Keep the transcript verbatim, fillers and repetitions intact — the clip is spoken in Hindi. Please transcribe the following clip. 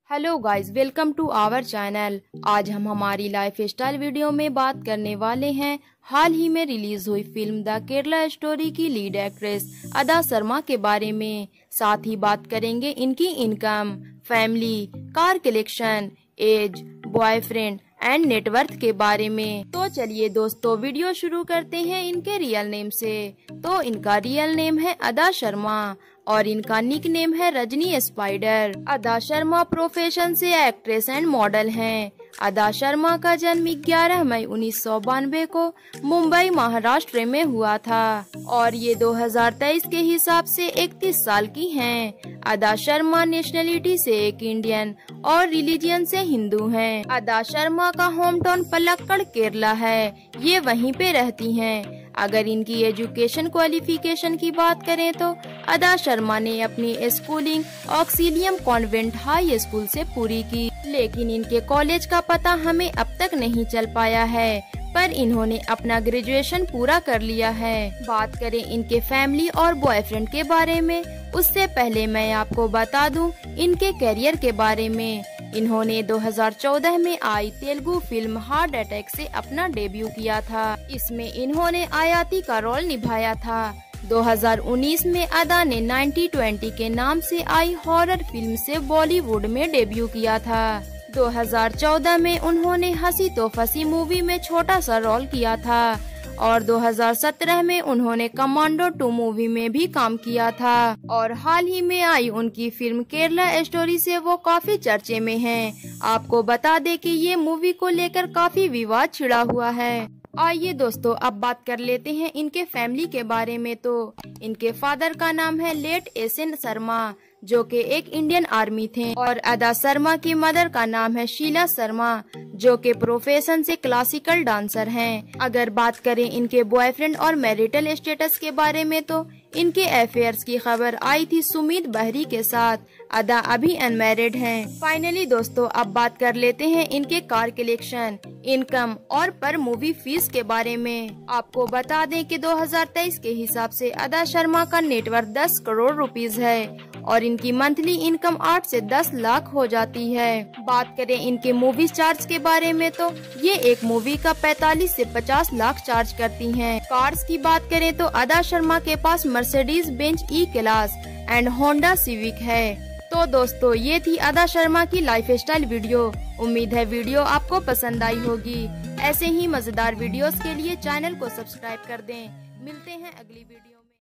Hello guys, welcome to our channel. आज हम हमारी लाइफ स्टाइल वीडियो में बात करने वाले हैं हाल ही में रिलीज हुई फिल्म द केरला स्टोरी की लीड एक्ट्रेस अदा शर्मा के बारे में। साथ ही बात करेंगे इनकी income, family, car collection, age, boyfriend and net worth के बारे में। तो चलिए दोस्तों, वीडियो शुरू करते हैं इनके रियल नेम से। तो इनका रियल नेम है अदा शर्मा और इनका निक नेम है रजनी स्पाइडर। अदा शर्मा प्रोफेशन से एक्ट्रेस एंड मॉडल हैं। अदा शर्मा का जन्म ग्यारह मई उन्नीस सौ बानवे को मुंबई महाराष्ट्र में हुआ था और ये दो हज़ार तेईस के हिसाब से इकतीस साल की हैं। अदा शर्मा नेशनलिटी से एक इंडियन और रिलीजियन से हिंदू हैं। अदा शर्मा का होम टाउन पलक्कड़ केरला है, ये वहीं पे रहती हैं। अगर इनकी एजुकेशन क्वालिफिकेशन की बात करें तो अदा शर्मा ने अपनी schooling Auxilium convent high school से पूरी की, लेकिन इनके कॉलेज का पता हमें अब तक नहीं चल पाया है, पर इन्होंने अपना ग्रेजुएशन पूरा कर लिया है। बात करें इनके फैमिली और बॉयफ्रेंड के बारे में, उससे पहले मैं आपको बता दूं इनके करियर के बारे में। इन्होंने दो हज़ार चौदह में आई तेलुगु फिल्म हार्ट अटैक से अपना डेब्यू किया था। इसमें इन्होंने आयाती का रोल निभाया था। दो हज़ार उन्नीस में अदा ने नाइंटी ट्वेंटी के नाम से आई हॉरर फिल्म से बॉलीवुड में डेब्यू किया था। दो हज़ार चौदह में उन्होंने हंसी तो फंसी मूवी में छोटा सा रोल किया था और दो हज़ार सत्रह में उन्होंने कमांडो टू मूवी में भी काम किया था और हाल ही में आई उनकी फिल्म केरला स्टोरी से वो काफी चर्चे में हैं। आपको बता दें कि ये मूवी को लेकर काफी विवाद छिड़ा हुआ है। आइए दोस्तों, अब बात कर लेते हैं इनके फैमिली के बारे में। तो इनके फादर का नाम है लेट एस एन शर्मा, जो कि एक इंडियन आर्मी थे, और अदा शर्मा की मदर का नाम है शीला शर्मा, जो कि प्रोफेशन से क्लासिकल डांसर हैं। अगर बात करें इनके बॉयफ्रेंड और मैरिटल स्टेटस के बारे में तो इनके अफेयर्स की खबर आई थी सुमित बहरी के साथ। अदा अभी अनमैरिड हैं। फाइनली दोस्तों, अब बात कर लेते हैं इनके कार कलेक्शन, इनकम और पर मूवी फीस के बारे में। आपको बता दें कि दो हज़ार तेईस के हिसाब से अदा शर्मा का नेटवर्थ दस करोड़ रुपीस है और इनकी मंथली इनकम आठ से दस लाख हो जाती है। बात करें इनके मूवी चार्ज के बारे में तो ये एक मूवी का पैंतालीस से पचास लाख चार्ज करती हैं। कार्स की बात करें तो अदा शर्मा के पास Mercedes Benz E class and Honda Civic है। तो दोस्तों, ये थी अदा शर्मा की लाइफ स्टाइल वीडियो। उम्मीद है वीडियो आपको पसंद आई होगी। ऐसे ही मजेदार वीडियोस के लिए चैनल को सब्सक्राइब कर दें। मिलते हैं अगली वीडियो।